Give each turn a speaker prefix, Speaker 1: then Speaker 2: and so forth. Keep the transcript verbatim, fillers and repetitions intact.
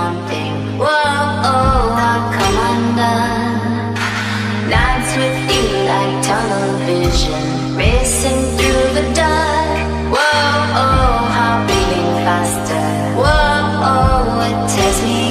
Speaker 1: one thing. Whoa, oh, I come undone. Nights with you like tunnel vision, racing through the dark. Whoa, oh, heart beating faster. Whoa, oh, it tears me